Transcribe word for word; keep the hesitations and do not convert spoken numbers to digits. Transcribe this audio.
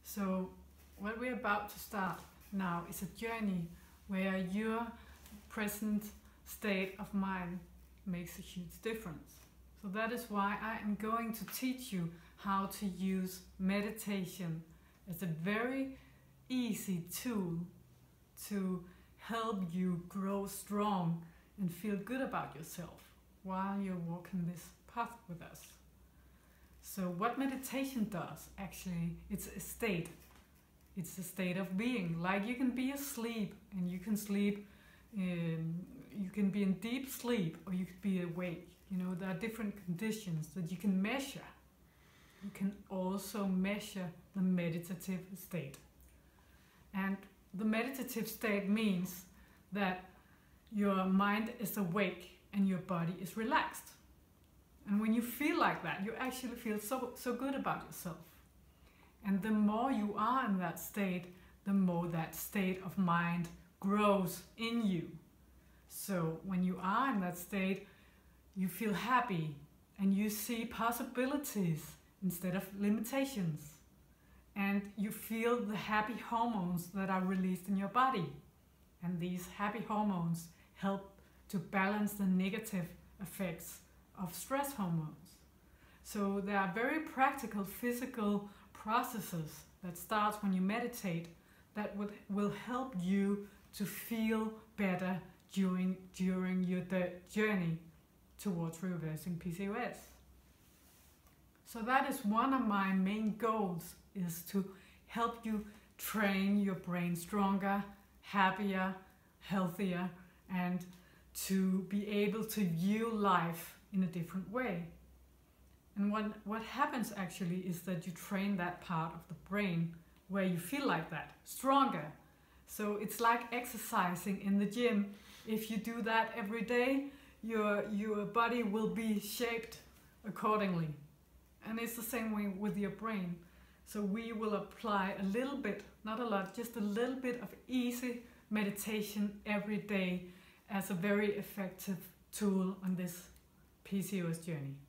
So what we're about to start now is a journey where your present state of mind makes a huge difference. So that is why I am going to teach you how to use meditation as a very easy tool to help you grow strong and feel good about yourself while you're walking this path with us. So what meditation does, actually, it's a state. It's a state of being. Like you can be asleep and you can sleep, in, you can be in deep sleep or you could be awake. You know, there are different conditions that you can measure. You can also measure the meditative state. And the meditative state means that your mind is awake and your body is relaxed. And when you feel like that, you actually feel so, so good about yourself. And the more you are in that state, the more that state of mind grows in you. So when you are in that state, you feel happy and you see possibilities instead of limitations. And you feel the happy hormones that are released in your body. And these happy hormones help to balance the negative effects of stress hormones. So there are very practical physical processes that starts when you meditate that would, will help you to feel better during, during your journey towards reversing P C O S. So that is one of my main goals, is to help you train your brain stronger, happier, healthier, and to be able to view life in a different way. And what, what happens actually is that you train that part of the brain where you feel like that, stronger. So it's like exercising in the gym. If you do that every day, your, your body will be shaped accordingly. And it's the same way with your brain. So we will apply a little bit, not a lot, just a little bit of easy meditation every day as a very effective tool on this P C O S journey.